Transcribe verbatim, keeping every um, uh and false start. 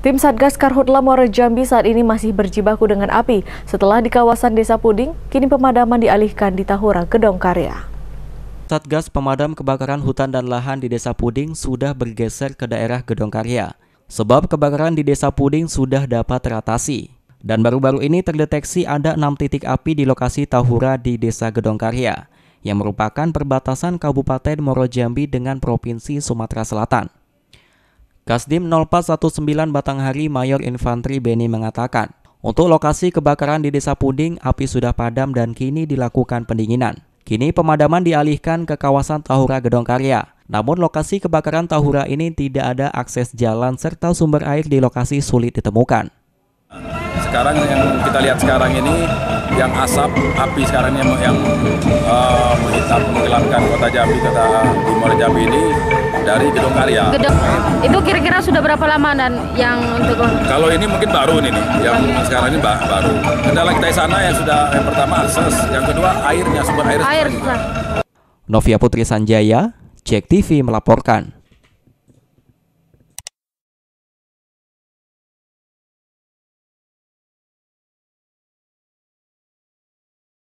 Tim Satgas Karhutla Muara Jambi saat ini masih berjibaku dengan api. Setelah di kawasan Desa Puding, kini pemadaman dialihkan di Tahura Gedong Karya. Satgas Pemadam Kebakaran Hutan dan Lahan di Desa Puding sudah bergeser ke daerah Gedong Karya. Sebab kebakaran di Desa Puding sudah dapat teratasi. Dan baru-baru ini terdeteksi ada enam titik api di lokasi Tahura di Desa Gedong Karya, yang merupakan perbatasan Kabupaten Muara Jambi dengan Provinsi Sumatera Selatan. Kasdim nol empat satu sembilan Batanghari Mayor Infantri Beni mengatakan, untuk lokasi kebakaran di Desa Puding, api sudah padam dan kini dilakukan pendinginan. Kini pemadaman dialihkan ke kawasan Tahura Gedong Karya. Namun lokasi kebakaran Tahura ini tidak ada akses jalan serta sumber air di lokasi sulit ditemukan. Sekarang yang kita lihat sekarang ini, yang asap, api sekarang yang, yang uh, menghitam, menggelapkan kota Jambi, kota di Muara Jambi ini dari Gedong Karya. Gedong, itu kira-kira sudah berapa lama dan yang untuk? Kalau ini mungkin baru nih, yang sekarang ini baru. Kendala kita di sana yang sudah yang pertama akses, yang kedua airnya, sumber air. Air. Novia Putri Sanjaya, Cek T V melaporkan.